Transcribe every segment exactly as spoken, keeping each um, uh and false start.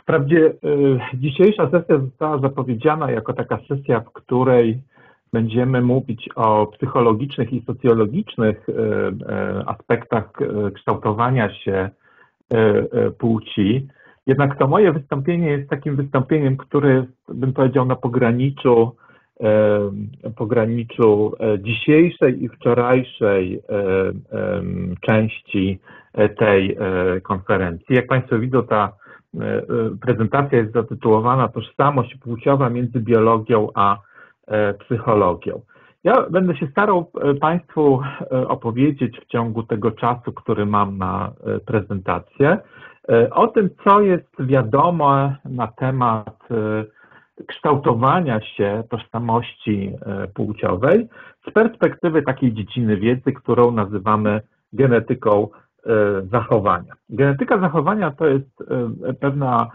Wprawdzie y, dzisiejsza sesja została zapowiedziana jako taka sesja, w której będziemy mówić o psychologicznych i socjologicznych y, y, aspektach y, kształtowania się y, y, płci. Jednak to moje wystąpienie jest takim wystąpieniem, które jest, bym powiedział, na pograniczu, y, pograniczu dzisiejszej i wczorajszej y, y, części tej y, konferencji. Jak Państwo widzą, ta prezentacja jest zatytułowana Tożsamość płciowa między biologią a psychologią. Ja będę się starał Państwu opowiedzieć w ciągu tego czasu, który mam na prezentację, o tym, co jest wiadome na temat kształtowania się tożsamości płciowej z perspektywy takiej dziedziny wiedzy, którą nazywamy genetyką zachowania. Genetyka zachowania to jest pewna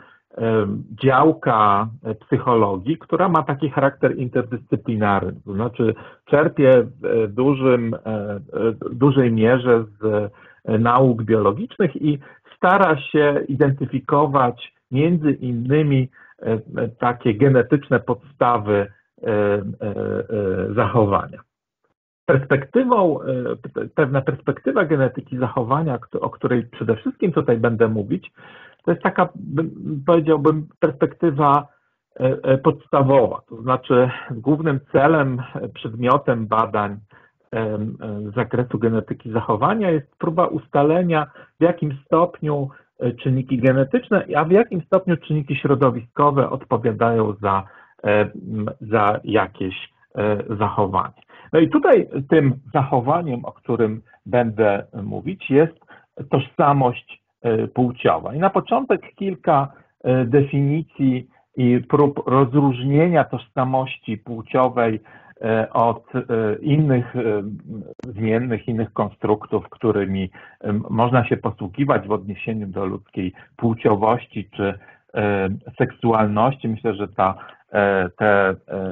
działka psychologii, która ma taki charakter interdyscyplinarny, to znaczy czerpie w dużym, dużej mierze z nauk biologicznych i stara się identyfikować między innymi takie genetyczne podstawy zachowania. Perspektywą, pewna perspektywa genetyki zachowania, o której przede wszystkim tutaj będę mówić, to jest taka, powiedziałbym, perspektywa podstawowa. To znaczy głównym celem, przedmiotem badań z zakresu genetyki zachowania jest próba ustalenia, w jakim stopniu czynniki genetyczne, a w jakim stopniu czynniki środowiskowe odpowiadają za, za jakieś zachowanie. No i tutaj tym zachowaniem, o którym będę mówić, jest tożsamość płciowa. I na początek kilka definicji i prób rozróżnienia tożsamości płciowej od innych zmiennych, innych konstruktów, którymi można się posługiwać w odniesieniu do ludzkiej płciowości czy seksualności. Myślę, że ta te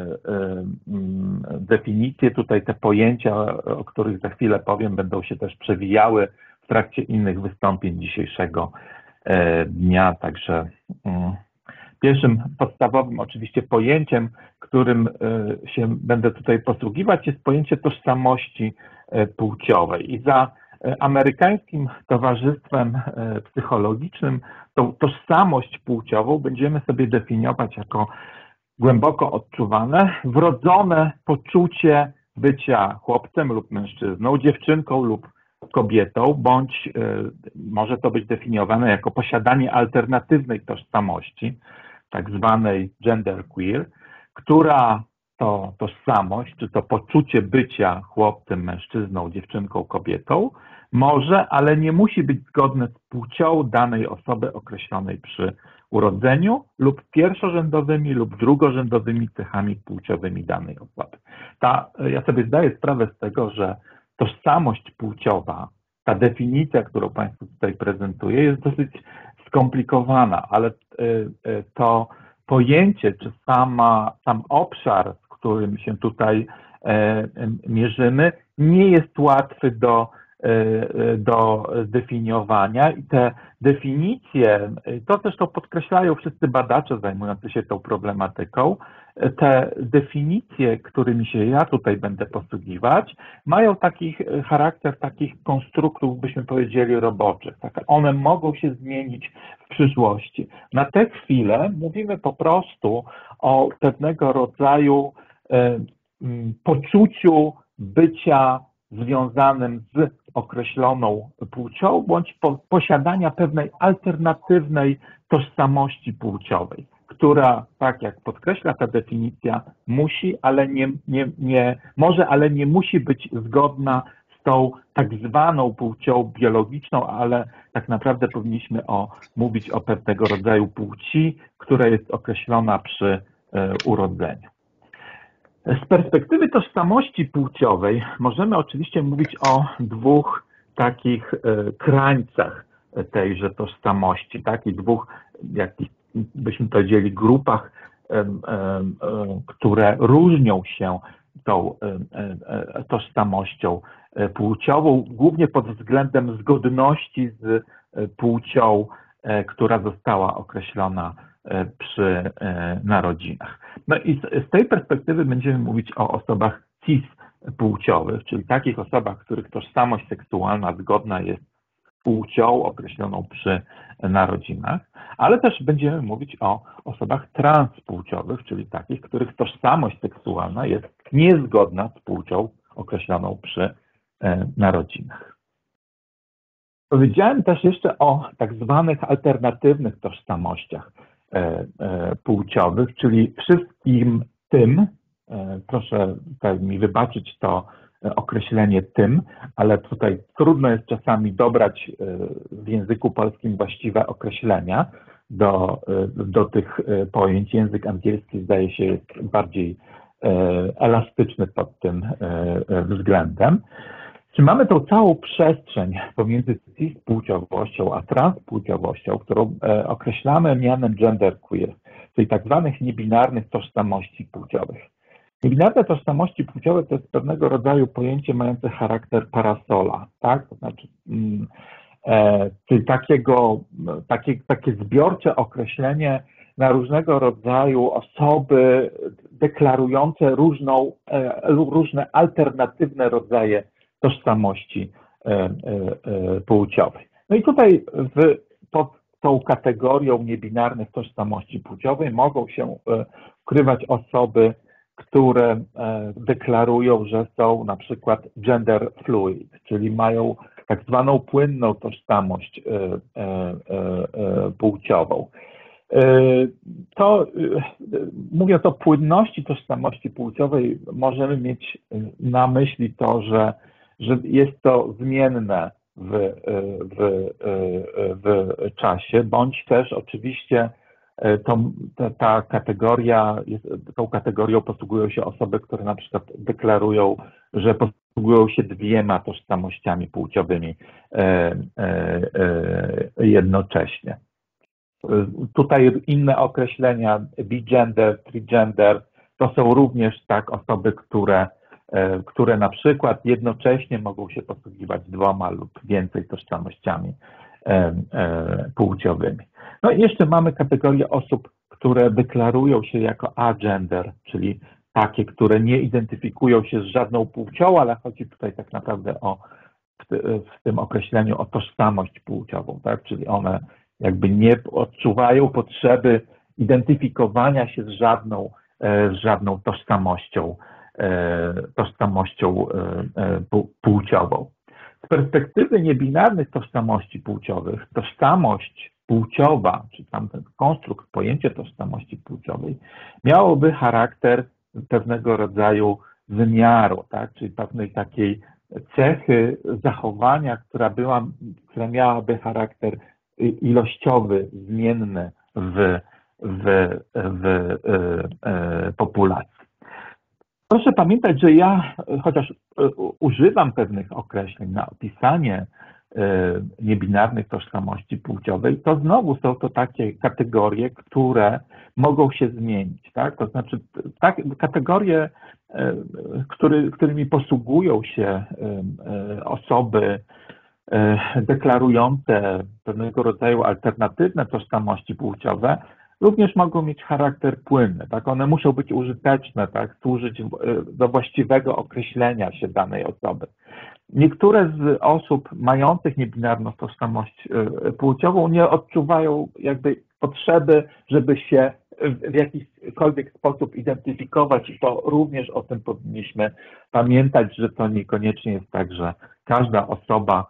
definicje, tutaj te pojęcia, o których za chwilę powiem, będą się też przewijały w trakcie innych wystąpień dzisiejszego dnia. Także pierwszym podstawowym oczywiście pojęciem, którym się będę tutaj posługiwać, jest pojęcie tożsamości płciowej. I za Amerykańskim Towarzystwem Psychologicznym tą tożsamość płciową będziemy sobie definiować jako głęboko odczuwane, wrodzone poczucie bycia chłopcem lub mężczyzną, dziewczynką lub kobietą, bądź y, może to być definiowane jako posiadanie alternatywnej tożsamości, tak zwanej genderqueer, która to tożsamość, czy to poczucie bycia chłopcem, mężczyzną, dziewczynką, kobietą może, ale nie musi być zgodne z płcią danej osoby określonej przy urodzeniu lub pierwszorzędowymi lub drugorzędowymi cechami płciowymi danej osoby. Ta, ja sobie zdaję sprawę z tego, że tożsamość płciowa, ta definicja, którą Państwu tutaj prezentuję, jest dosyć skomplikowana, ale to pojęcie, czy sama, sam obszar, w którym się tutaj mierzymy, nie jest łatwy do do zdefiniowania i te definicje, to zresztą podkreślają wszyscy badacze zajmujący się tą problematyką, te definicje, którymi się ja tutaj będę posługiwać, mają taki charakter takich konstruktów, byśmy powiedzieli, roboczych. Tak, one mogą się zmienić w przyszłości. Na tę chwilę mówimy po prostu o pewnego rodzaju poczuciu bycia związanym z określoną płcią, bądź po, posiadania pewnej alternatywnej tożsamości płciowej, która, tak jak podkreśla ta definicja, musi, ale nie, nie, nie może, ale nie musi być zgodna z tą tak zwaną płcią biologiczną, ale tak naprawdę powinniśmy o, mówić o pewnego rodzaju płci, która jest określona przy e, urodzeniu. Z perspektywy tożsamości płciowej możemy oczywiście mówić o dwóch takich krańcach tejże tożsamości, takich dwóch, jakich byśmy powiedzieli, grupach, które różnią się tą tożsamością płciową, głównie pod względem zgodności z płcią która została określona przy narodzinach. No i z tej perspektywy będziemy mówić o osobach cispłciowych, czyli takich osobach, których tożsamość seksualna zgodna jest z płcią określoną przy narodzinach, ale też będziemy mówić o osobach transpłciowych, czyli takich, których tożsamość seksualna jest niezgodna z płcią określoną przy narodzinach. Powiedziałem też jeszcze o tak zwanych alternatywnych tożsamościach płciowych, czyli wszystkim tym, proszę tutaj mi wybaczyć to określenie tym, ale tutaj trudno jest czasami dobrać w języku polskim właściwe określenia do, do tych pojęć. Język angielski zdaje się jest bardziej elastyczny pod tym względem. Czy mamy tą całą przestrzeń pomiędzy cispłciowością a transpłciowością, którą określamy mianem genderqueer, czyli tak zwanych niebinarnych tożsamości płciowych. Niebinarne tożsamości płciowe to jest pewnego rodzaju pojęcie mające charakter parasola, tak? To znaczy, e, czyli takiego, takie, takie zbiorcze określenie na różnego rodzaju osoby deklarujące różną, e, różne alternatywne rodzaje tożsamości e, e, płciowej. No i tutaj w, pod tą kategorią niebinarnych tożsamości płciowej mogą się ukrywać osoby, które deklarują, że są na przykład gender fluid, czyli mają tak zwaną płynną tożsamość płciową. To, mówiąc o płynności tożsamości płciowej, możemy mieć na myśli to, że, że jest to zmienne w, w, w czasie, bądź też oczywiście to, ta, ta kategoria, jest, tą kategorią posługują się osoby, które na przykład deklarują, że posługują się dwiema tożsamościami płciowymi e, e, e, jednocześnie. Tutaj inne określenia, bigender, trigender, to są również tak osoby, które, e, które na przykład jednocześnie mogą się posługiwać dwoma lub więcej tożsamościami e, e, płciowymi. No i jeszcze mamy kategorię osób, które deklarują się jako agender, czyli takie, które nie identyfikują się z żadną płcią, ale chodzi tutaj tak naprawdę o, w, w tym określeniu o tożsamość płciową, tak? Czyli one jakby nie odczuwają potrzeby identyfikowania się z żadną, z żadną tożsamością, tożsamością płciową. Z perspektywy niebinarnych tożsamości płciowych, tożsamość płciowa, czy tam ten konstrukt, pojęcie tożsamości płciowej, miałoby charakter pewnego rodzaju wymiaru, tak? Czyli pewnej takiej cechy zachowania, która, była, która miałaby charakter ilościowy, zmienny w, w, w, w populacji. Proszę pamiętać, że ja, chociaż używam pewnych określeń na opisanie niebinarnych tożsamości płciowej, to znowu są to takie kategorie, które mogą się zmienić, tak? To znaczy tak, kategorie, który, którymi posługują się osoby deklarujące pewnego rodzaju alternatywne tożsamości płciowe, również mogą mieć charakter płynny, tak? One muszą być użyteczne, tak? Służyć do właściwego określenia się danej osoby. Niektóre z osób mających niebinarną tożsamość płciową nie odczuwają jakby potrzeby, żeby się w jakikolwiek sposób identyfikować i to również o tym powinniśmy pamiętać, że to niekoniecznie jest tak, że każda osoba,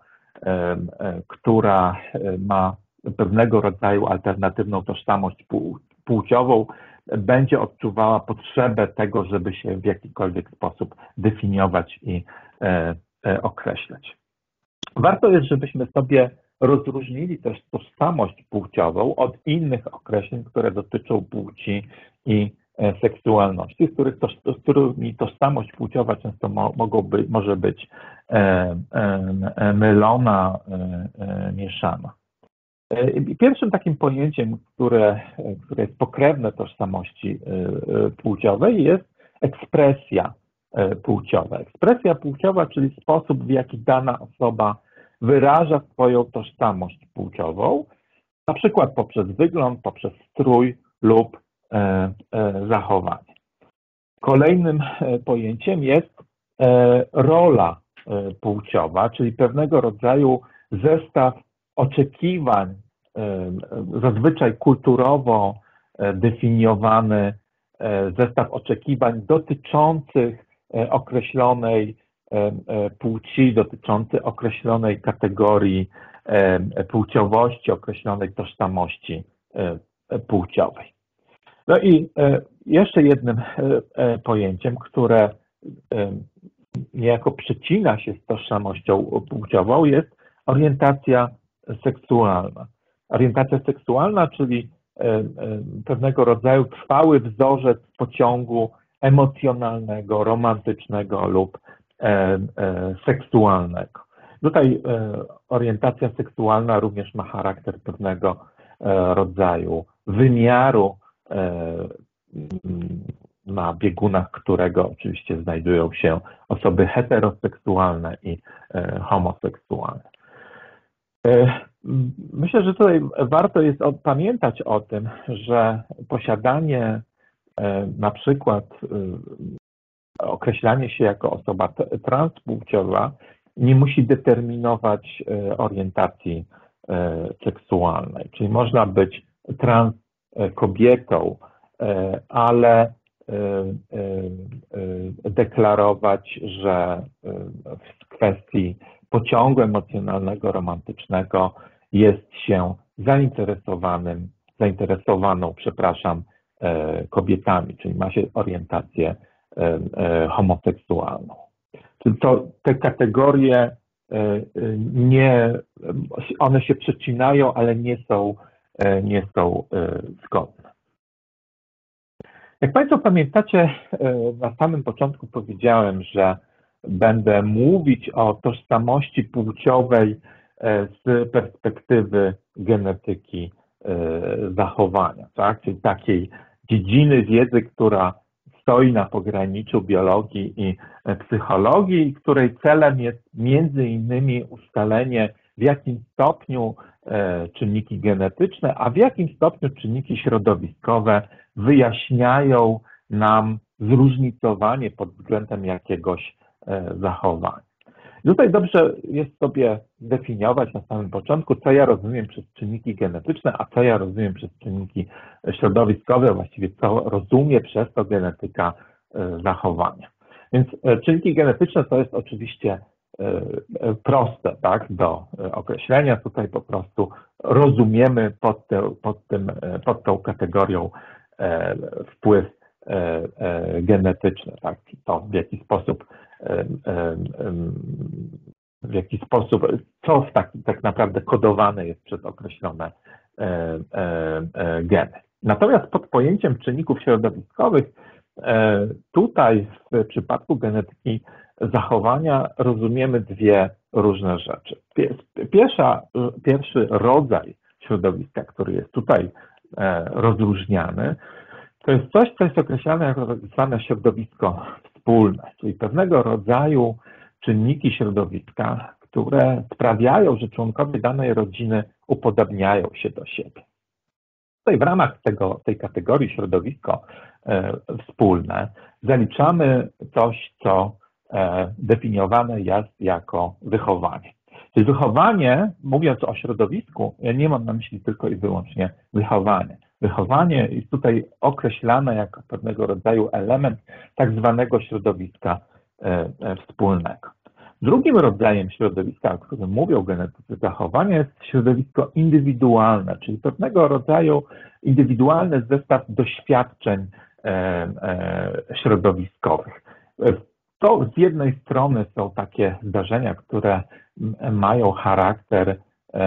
która ma pewnego rodzaju alternatywną tożsamość płciową, będzie odczuwała potrzebę tego, żeby się w jakikolwiek sposób definiować i określać. Warto jest, żebyśmy sobie rozróżnili też tożsamość płciową od innych określeń, które dotyczą płci i seksualności, z, których to, z którymi tożsamość płciowa często mo, mogą być, może być e, e, mylona, e, e, mieszana. Pierwszym takim pojęciem, które, które jest pokrewne tożsamości płciowej, jest ekspresja płciowa. Ekspresja płciowa, czyli sposób, w jaki dana osoba wyraża swoją tożsamość płciową, na przykład poprzez wygląd, poprzez strój lub zachowanie. Kolejnym pojęciem jest rola płciowa, czyli pewnego rodzaju zestaw oczekiwań, zazwyczaj kulturowo definiowany zestaw oczekiwań dotyczących określonej płci, dotyczący określonej kategorii płciowości, określonej tożsamości płciowej. No i jeszcze jednym pojęciem, które niejako przecina się z tożsamością płciową, jest orientacja seksualna. Orientacja seksualna, czyli pewnego rodzaju trwały wzorzec pociągu emocjonalnego, romantycznego lub seksualnego. Tutaj orientacja seksualna również ma charakter pewnego rodzaju wymiaru, na biegunach którego oczywiście znajdują się osoby heteroseksualne i homoseksualne. Myślę, że tutaj warto jest pamiętać o tym, że posiadanie na przykład określanie się jako osoba transpłciowa nie musi determinować orientacji seksualnej. Czyli można być trans kobietą, ale deklarować, że w kwestii pociągu emocjonalnego, romantycznego jest się zainteresowanym, zainteresowaną, przepraszam, kobietami, czyli ma się orientację homoseksualną. Czyli to, te kategorie nie, one się przecinają, ale nie są, nie są zgodne. Jak Państwo pamiętacie, na samym początku powiedziałem, że będę mówić o tożsamości płciowej z perspektywy genetyki zachowania, tak? Czyli takiej dziedziny wiedzy, która stoi na pograniczu biologii i psychologii, której celem jest między innymi ustalenie, w jakim stopniu czynniki genetyczne, a w jakim stopniu czynniki środowiskowe wyjaśniają nam zróżnicowanie pod względem jakiegoś zachowania. Tutaj dobrze jest sobie definiować na samym początku, co ja rozumiem przez czynniki genetyczne, a co ja rozumiem przez czynniki środowiskowe, właściwie co rozumie przez to genetyka zachowania. Więc czynniki genetyczne to jest oczywiście proste, tak, do określenia. Tutaj po prostu rozumiemy pod, te, pod, tym, pod tą kategorią wpływ genetyczny, tak, to w jaki sposób w jaki sposób, co w tak, tak naprawdę kodowane jest przez określone geny. Natomiast pod pojęciem czynników środowiskowych, tutaj w przypadku genetyki zachowania rozumiemy dwie różne rzeczy. Pierwsza, pierwszy rodzaj środowiska, który jest tutaj rozróżniany, to jest coś, co jest określane jako tak zwane środowisko wspólne, czyli pewnego rodzaju czynniki środowiska, które sprawiają, że członkowie danej rodziny upodabniają się do siebie. Tutaj w ramach tego, tej kategorii środowisko e, wspólne zaliczamy coś, co e, definiowane jest jako wychowanie. Czyli wychowanie, mówiąc o środowisku, ja nie mam na myśli tylko i wyłącznie wychowanie. Wychowanie jest tutaj określane jako pewnego rodzaju element tak zwanego środowiska e, e, wspólnego. Drugim rodzajem środowiska, o którym mówią genetycy zachowania, jest środowisko indywidualne, czyli pewnego rodzaju indywidualny zestaw doświadczeń e, e, środowiskowych. To z jednej strony są takie zdarzenia, które mają charakter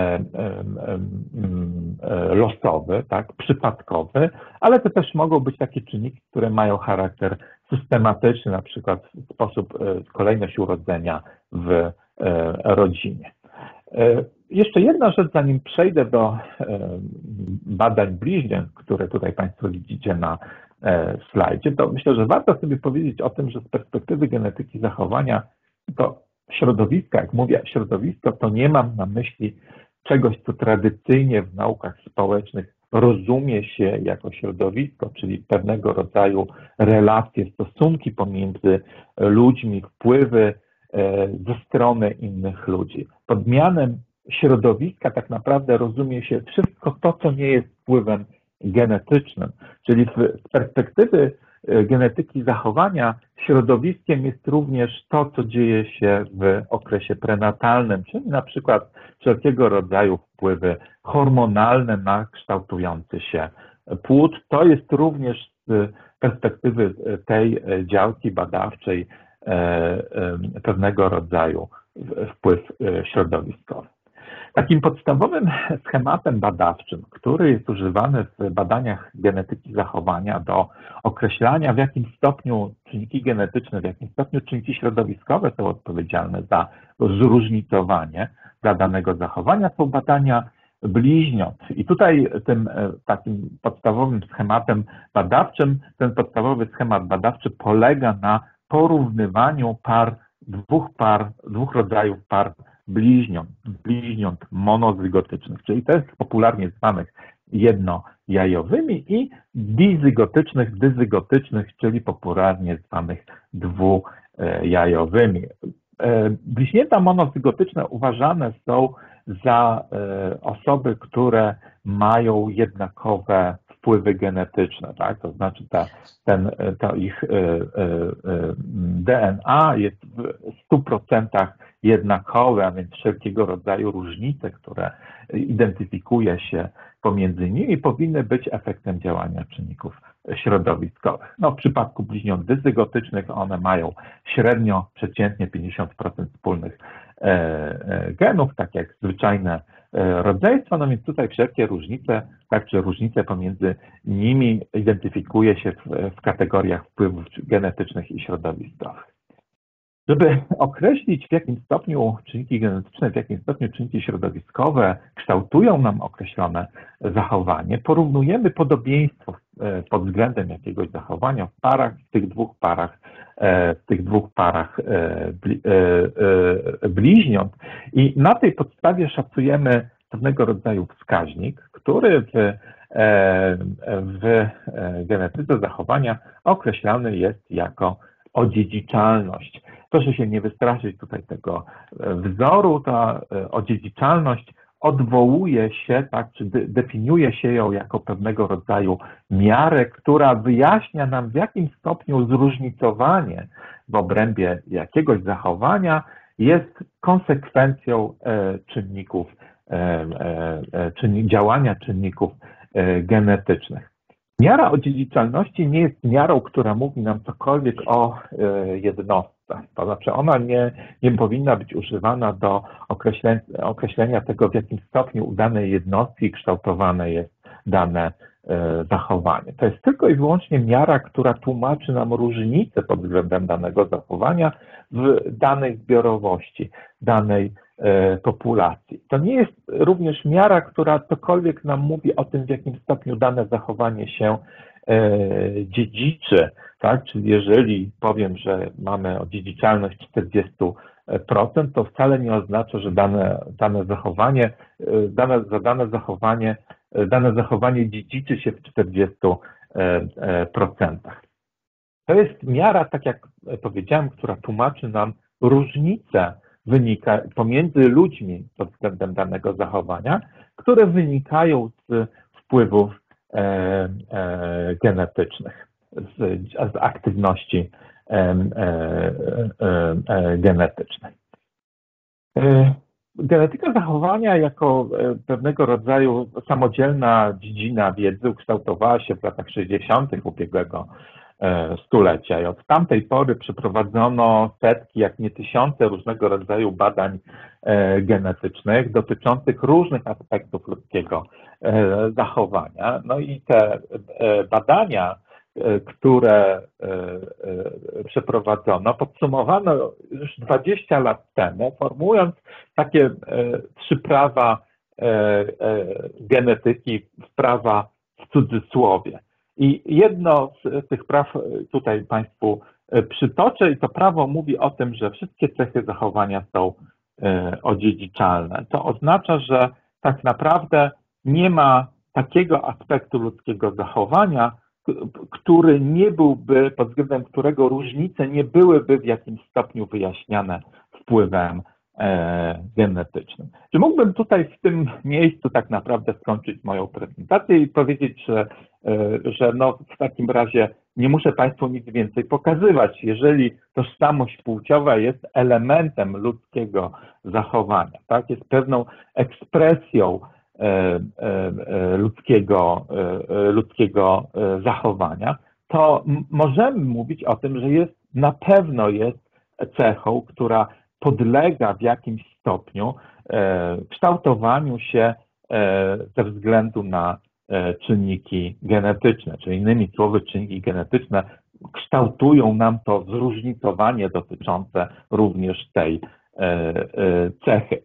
losowy, tak, przypadkowy, ale to też mogą być takie czynniki, które mają charakter systematyczny, na przykład sposób, kolejność urodzenia w rodzinie. Jeszcze jedna rzecz, zanim przejdę do badań bliźniąt, które tutaj Państwo widzicie na slajdzie, to myślę, że warto sobie powiedzieć o tym, że z perspektywy genetyki zachowania to środowiska, jak mówię środowisko, to nie mam na myśli czegoś, co tradycyjnie w naukach społecznych rozumie się jako środowisko, czyli pewnego rodzaju relacje, stosunki pomiędzy ludźmi, wpływy ze strony innych ludzi. Pod mianem środowiska tak naprawdę rozumie się wszystko to, co nie jest wpływem genetycznym, czyli z perspektywy genetyki zachowania środowiskiem jest również to, co dzieje się w okresie prenatalnym, czyli na przykład wszelkiego rodzaju wpływy hormonalne na kształtujący się płód. To jest również z perspektywy tej działki badawczej pewnego rodzaju wpływ środowiskowy. Takim podstawowym schematem badawczym, który jest używany w badaniach genetyki zachowania do określania, w jakim stopniu czynniki genetyczne, w jakim stopniu czynniki środowiskowe są odpowiedzialne za zróżnicowanie dla danego zachowania, są badania bliźniąt. I tutaj tym takim podstawowym schematem badawczym, ten podstawowy schemat badawczy polega na porównywaniu par, dwóch par, dwóch rodzajów par bliźniąt, bliźniąt monozygotycznych, czyli też popularnie zwanych jednojajowymi, i dizygotycznych, dyzygotycznych, czyli popularnie zwanych dwujajowymi. Bliźnięta monozygotyczne uważane są za osoby, które mają jednakowe wpływy genetyczne, tak? To znaczy ta, ten, to ich D N A jest w stu procentach jednakowe, a więc wszelkiego rodzaju różnice, które identyfikuje się pomiędzy nimi, powinny być efektem działania czynników środowiskowych. No, w przypadku bliźniąt dyzygotycznych one mają średnio, przeciętnie pięćdziesiąt procent wspólnych genów, tak jak zwyczajne rodzeństwo, no więc tutaj wszelkie różnice, tak czy różnice pomiędzy nimi identyfikuje się w, w kategoriach wpływów genetycznych i środowiskowych. Żeby określić, w jakim stopniu czynniki genetyczne, w jakim stopniu czynniki środowiskowe kształtują nam określone zachowanie, porównujemy podobieństwo pod względem jakiegoś zachowania w parach, w tych dwóch parach, w tych dwóch parach bliźniąt, i na tej podstawie szacujemy pewnego rodzaju wskaźnik, który w, w genetyce zachowania określany jest jako odziedziczalność. Proszę się nie wystraszyć tutaj tego wzoru. Ta odziedziczalność odwołuje się, tak, czy de, definiuje się ją jako pewnego rodzaju miarę, która wyjaśnia nam, w jakim stopniu zróżnicowanie w obrębie jakiegoś zachowania jest konsekwencją e, czynników, e, e, czynnik, działania czynników e, genetycznych. Miara odziedziczalności nie jest miarą, która mówi nam cokolwiek o jednostce. To znaczy ona nie, nie powinna być używana do określenia, określenia tego, w jakim stopniu u danej jednostki kształtowane jest dane zachowanie. To jest tylko i wyłącznie miara, która tłumaczy nam różnice pod względem danego zachowania w danej zbiorowości, danej populacji. To nie jest również miara, która cokolwiek nam mówi o tym, w jakim stopniu dane zachowanie się dziedziczy, tak? Czyli jeżeli powiem, że mamy odziedziczalność czterdzieści procent, to wcale nie oznacza, że dane, dane zachowanie, dane, za dane zachowanie, dane zachowanie dziedziczy się w czterdziestu procentach. To jest miara, tak jak powiedziałem, która tłumaczy nam różnice wynika pomiędzy ludźmi pod względem danego zachowania, które wynikają z wpływów e, e, genetycznych, z, z aktywności e, e, e, genetycznej. E, genetyka zachowania jako pewnego rodzaju samodzielna dziedzina wiedzy ukształtowała się w latach sześćdziesiątych ubiegłego stulecia i od tamtej pory przeprowadzono setki, jak nie tysiące różnego rodzaju badań genetycznych dotyczących różnych aspektów ludzkiego zachowania. No i te badania, które przeprowadzono, podsumowano już dwadzieścia lat temu, formułując takie trzy prawa genetyki, prawa w cudzysłowie. I jedno z tych praw tutaj Państwu przytoczę, i to prawo mówi o tym, że wszystkie cechy zachowania są odziedziczalne. To oznacza, że tak naprawdę nie ma takiego aspektu ludzkiego zachowania, który nie byłby, pod względem którego różnice nie byłyby w jakimś stopniu wyjaśniane wpływem e, genetycznym. Czy mógłbym tutaj w tym miejscu tak naprawdę skończyć moją prezentację i powiedzieć, że, e, że no w takim razie nie muszę Państwu nic więcej pokazywać. Jeżeli tożsamość płciowa jest elementem ludzkiego zachowania, tak, jest pewną ekspresją ludzkiego, ludzkiego zachowania, to możemy mówić o tym, że jest, na pewno jest cechą, która podlega w jakimś stopniu kształtowaniu się ze względu na czynniki genetyczne, czyli innymi słowy czynniki genetyczne kształtują nam to zróżnicowanie dotyczące również tej cechy.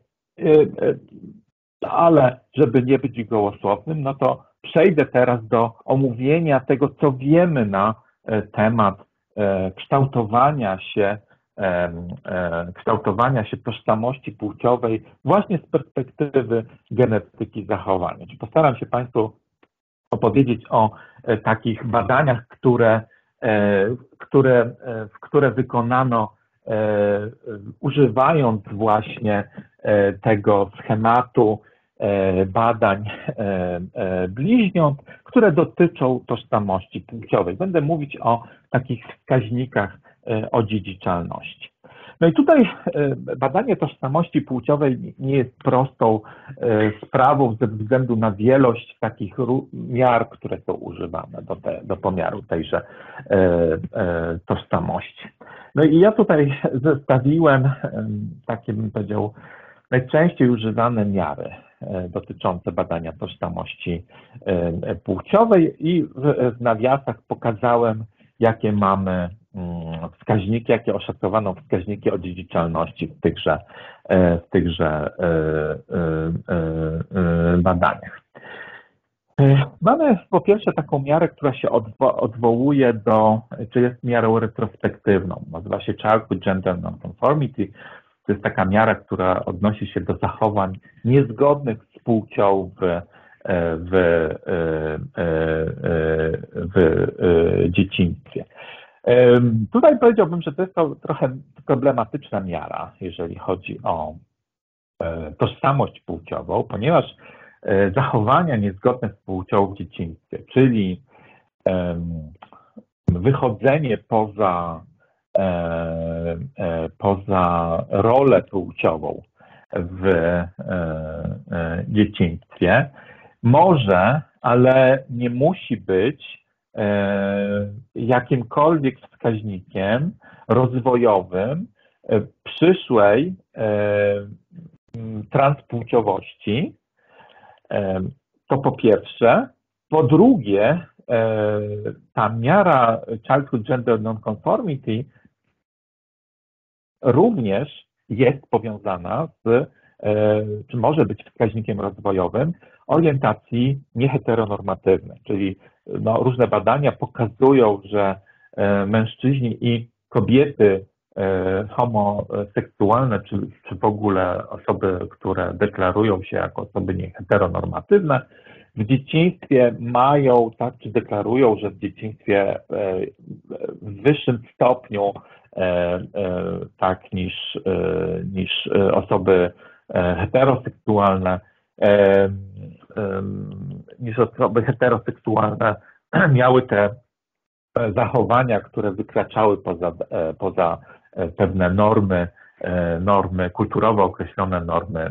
Ale żeby nie być gołosłownym, no to przejdę teraz do omówienia tego, co wiemy na temat kształtowania się, kształtowania się tożsamości płciowej właśnie z perspektywy genetyki zachowania. Postaram się Państwu opowiedzieć o takich badaniach, które, które, które wykonano używając właśnie tego schematu badań bliźniąt, które dotyczą tożsamości płciowej. Będę mówić o takich wskaźnikach odziedziczalności. No i tutaj badanie tożsamości płciowej nie jest prostą sprawą ze względu na wielość takich miar, które są używane do, te, do pomiaru tejże tożsamości. No i ja tutaj zestawiłem takie, bym powiedział, najczęściej używane miary dotyczące badania tożsamości płciowej i w nawiasach pokazałem, jakie mamy wskaźniki, jakie oszacowano wskaźniki odziedziczalności w tychże, w tychże badaniach. Mamy po pierwsze taką miarę, która się odwo odwołuje do, czy jest miarą retrospektywną, nazywa się Childhood Gender Nonconformity. To jest taka miara, która odnosi się do zachowań niezgodnych z płcią w, w, w, w dzieciństwie. Tutaj powiedziałbym, że to jest to trochę problematyczna miara, jeżeli chodzi o tożsamość płciową, ponieważ zachowania niezgodne z płcią w dzieciństwie, czyli wychodzenie poza, poza rolę płciową w dzieciństwie może, ale nie musi być jakimkolwiek wskaźnikiem rozwojowym przyszłej transpłciowości. To po pierwsze. Po drugie, ta miara Childhood Gender Nonconformity również jest powiązana z, czy może być wskaźnikiem rozwojowym orientacji nieheteronormatywnej, czyli no, różne badania pokazują, że mężczyźni i kobiety homoseksualne, czy, czy w ogóle osoby, które deklarują się jako osoby nieheteronormatywne, w dzieciństwie mają, tak, czy deklarują, że w dzieciństwie w wyższym stopniu tak niż, niż osoby heteroseksualne, niż osoby heteroseksualne miały te zachowania, które wykraczały poza, poza pewne normy, normy kulturowo określone normy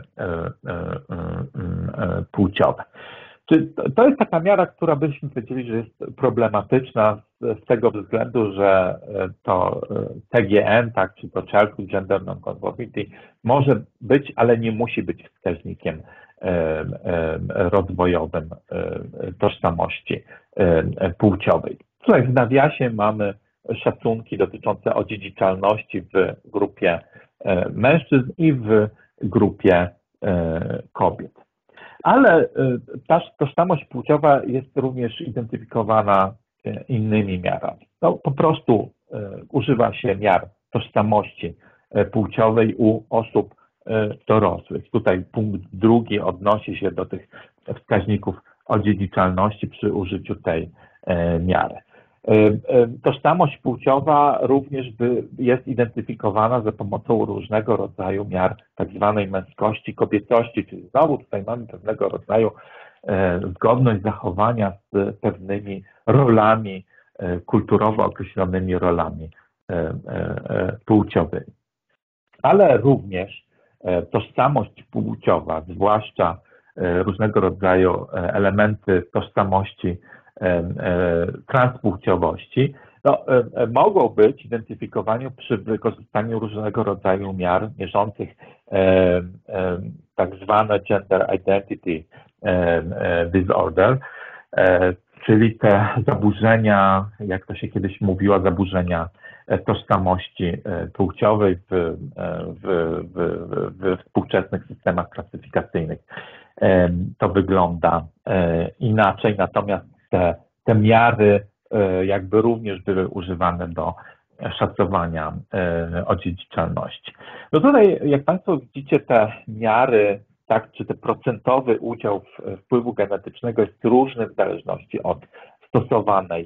płciowe. To jest taka miara, która byśmy powiedzieli, że jest problematyczna z tego względu, że to T G N, tak, czy to Childhood Gender Nonconformity może być, ale nie musi być wskaźnikiem rozwojowym tożsamości płciowej. Tutaj w nawiasie mamy szacunki dotyczące odziedziczalności w grupie mężczyzn i w grupie kobiet. Ale ta tożsamość płciowa jest również identyfikowana innymi miarami. No, po prostu używa się miar tożsamości płciowej u osób dorosłych. Tutaj punkt drugi odnosi się do tych wskaźników odziedziczalności przy użyciu tej miary. Tożsamość płciowa również jest identyfikowana za pomocą różnego rodzaju miar tak zwanej męskości, kobiecości, czyli znowu tutaj mamy pewnego rodzaju zgodność zachowania z pewnymi rolami, kulturowo określonymi rolami płciowymi. Ale również tożsamość płciowa, zwłaszcza różnego rodzaju elementy tożsamości transpłciowości, no, mogą być identyfikowane przy wykorzystaniu różnego rodzaju miar mierzących tak zwane gender identity disorder, czyli te zaburzenia, jak to się kiedyś mówiło, zaburzenia tożsamości płciowej w, w, w, w współczesnych systemach klasyfikacyjnych. To wygląda inaczej, natomiast te, te miary jakby również były używane do szacowania odziedziczalności. No tutaj, jak Państwo widzicie, te miary, tak, czy ten procentowy udział wpływu genetycznego jest różny w zależności od stosowanej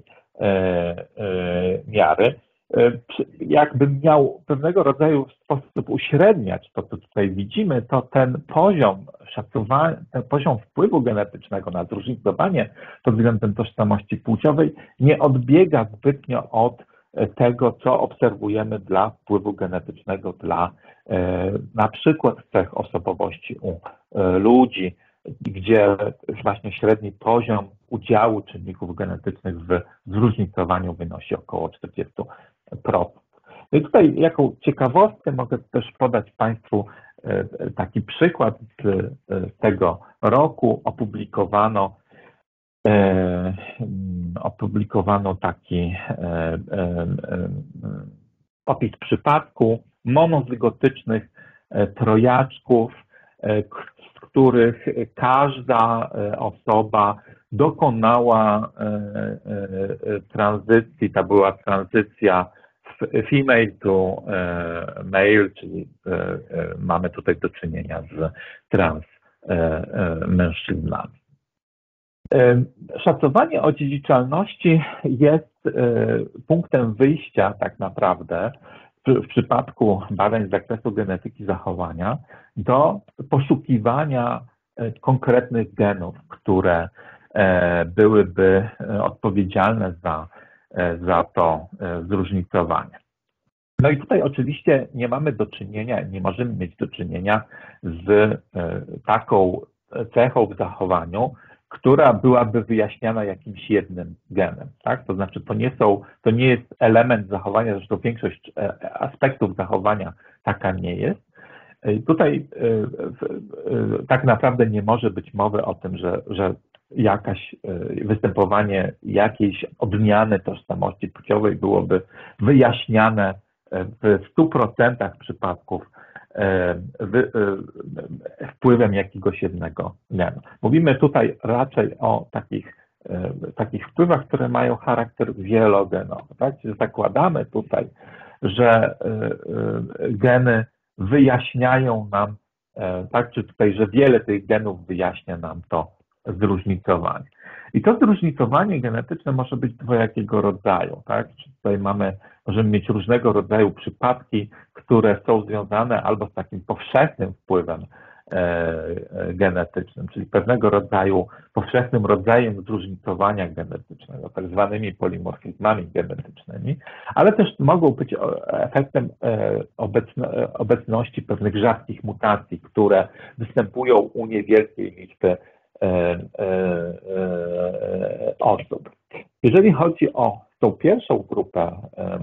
miary. Jakbym miał pewnego rodzaju sposób uśredniać to, co tutaj widzimy, to ten poziom szacowania, ten poziom wpływu genetycznego na zróżnicowanie pod względem tożsamości płciowej nie odbiega zbytnio od tego, co obserwujemy dla wpływu genetycznego dla na przykład cech osobowości u ludzi, gdzie właśnie średni poziom udziału czynników genetycznych w zróżnicowaniu wynosi około czterdzieści procent. No i tutaj jako ciekawostkę mogę też podać Państwu taki przykład z tego roku. Opublikowano, opublikowano taki opis przypadku monozygotycznych trojaczków, z których każda osoba dokonała tranzycji, to była tranzycja female to male, czyli mamy tutaj do czynienia z trans mężczyznami. Szacowanie odziedziczalności jest punktem wyjścia tak naprawdę w przypadku badań z zakresu genetyki zachowania do poszukiwania konkretnych genów, które byłyby odpowiedzialne za, za to zróżnicowanie. No i tutaj oczywiście nie mamy do czynienia, nie możemy mieć do czynienia z taką cechą w zachowaniu, która byłaby wyjaśniana jakimś jednym genem, tak? To znaczy to nie są, to nie jest element zachowania, zresztą większość aspektów zachowania taka nie jest. Tutaj tak naprawdę nie może być mowy o tym, że, że jakaś występowanie jakiejś odmiany tożsamości płciowej byłoby wyjaśniane w stu procentach przypadków wpływem jakiegoś jednego genu. Mówimy tutaj raczej o takich, takich wpływach, które mają charakter wielogenowy. Tak? Zakładamy tutaj, że geny wyjaśniają nam, tak, czy tutaj, że wiele tych genów wyjaśnia nam to zróżnicowanie. I to zróżnicowanie genetyczne może być dwojakiego rodzaju. Tak? Tutaj mamy, możemy mieć różnego rodzaju przypadki, które są związane albo z takim powszechnym wpływem e, genetycznym, czyli pewnego rodzaju powszechnym rodzajem zróżnicowania genetycznego, tak zwanymi polimorfizmami genetycznymi, ale też mogą być efektem obecno, obecności pewnych rzadkich mutacji, które występują u niewielkiej liczby osób. Jeżeli chodzi o tą pierwszą grupę,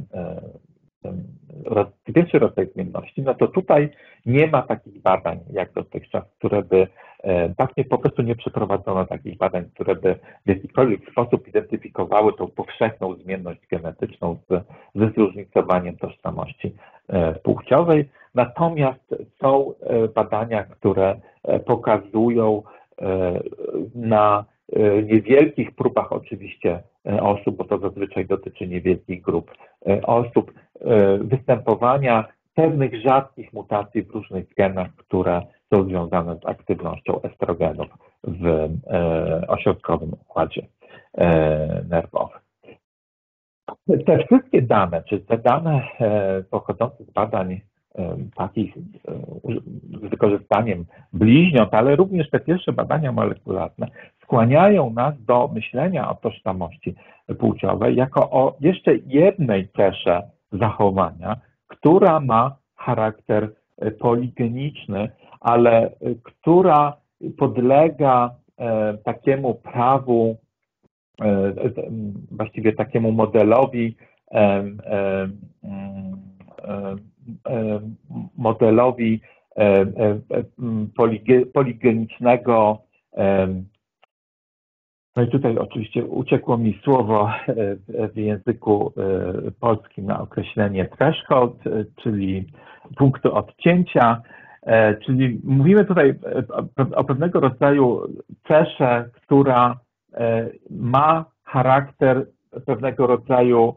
pierwszy rodzaj zmienności, no to tutaj nie ma takich badań jak dotychczas, które by, tak nie, po prostu nie przeprowadzono takich badań, które by w jakikolwiek sposób identyfikowały tą powszechną zmienność genetyczną z, ze zróżnicowaniem tożsamości płciowej. Natomiast są badania, które pokazują na niewielkich próbach oczywiście osób, bo to zazwyczaj dotyczy niewielkich grup osób, występowania pewnych rzadkich mutacji w różnych genach, które są związane z aktywnością estrogenów w e, ośrodkowym układzie e, nerwowym. Te wszystkie dane, czy te dane e, pochodzące z badań e, takich e, z wykorzystaniem bliźniąt, ale również te pierwsze badania molekularne skłaniają nas do myślenia o tożsamości płciowej jako o jeszcze jednej cesze zachowania, która ma charakter poligeniczny, ale która podlega e, takiemu prawu, e, właściwie takiemu modelowi, e, e, e, modelowi e, e, poligenicznego. E, no i tutaj oczywiście uciekło mi słowo w języku polskim na określenie threshold, czyli punktu odcięcia, czyli mówimy tutaj o pewnego rodzaju cesze, która ma charakter pewnego rodzaju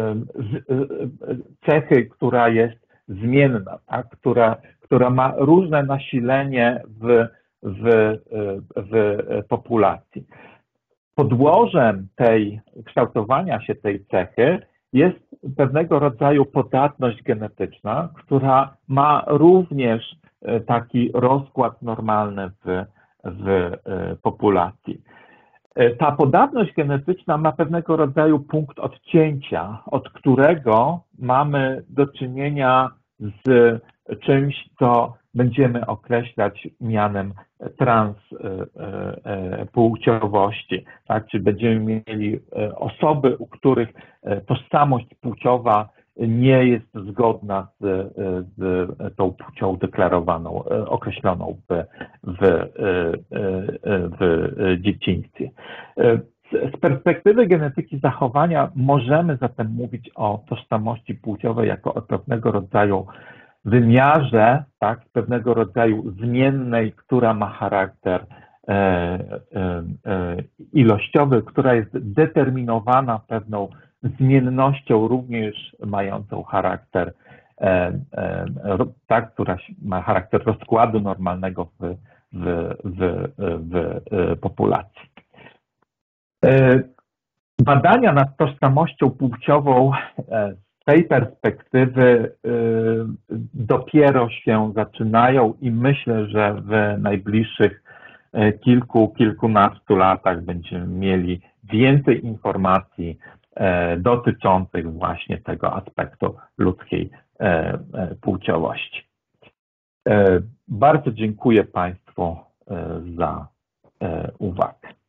cechy, która jest zmienna, tak? która, która ma różne nasilenie w, w, w populacji. Podłożem tej kształtowania się tej cechy jest pewnego rodzaju podatność genetyczna, która ma również taki rozkład normalny w, w populacji. Ta podatność genetyczna ma pewnego rodzaju punkt odcięcia, od którego mamy do czynienia z czymś, co będziemy określać mianem transpłciowości, tak? Czy będziemy mieli osoby, u których tożsamość płciowa nie jest zgodna z, z tą płcią deklarowaną, określoną w, w, w dzieciństwie. Z perspektywy genetyki zachowania możemy zatem mówić o tożsamości płciowej jako o pewnego rodzaju wymiarze, tak, pewnego rodzaju zmiennej, która ma charakter e, e, e, ilościowy, która jest determinowana pewną zmiennością, również mającą charakter, e, e, tak, która ma charakter rozkładu normalnego w, w, w, w, w populacji. E, badania nad tożsamością płciową e, z tej perspektywy y, dopiero się zaczynają i myślę, że w najbliższych y, kilku, kilkunastu latach będziemy mieli więcej informacji y, dotyczących właśnie tego aspektu ludzkiej y, y, płciowości. Y, bardzo dziękuję Państwu y, za y, uwagę.